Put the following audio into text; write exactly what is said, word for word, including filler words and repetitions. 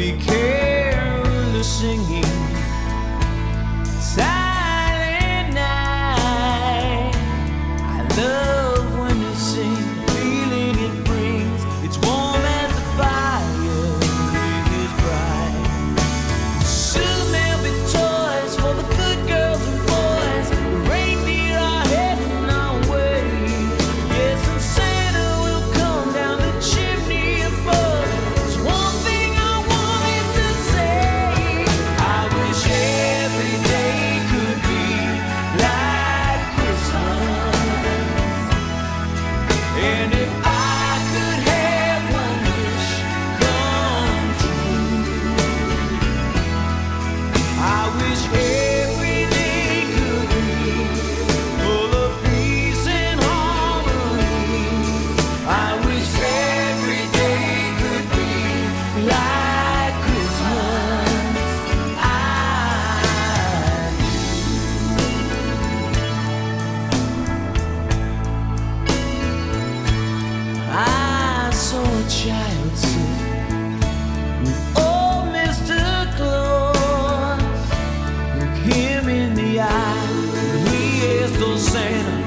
be careless singing. Silent night, I love when you sing. The feeling it brings, it's warm as the fire is bright. Soon there'll be toys for the good girls and boys. The reindeer are heading our way. Yes, and Santa will come down the chimney above. There's one thing I wanted to say. I wish every day could be like Christmas. And if I could have one wish come true, I wish every day could be full of peace and harmony. I wish every day could be like Christmas. I I saw a child sit with old Mister Claus. Look him in the eye, and he asked old Santa,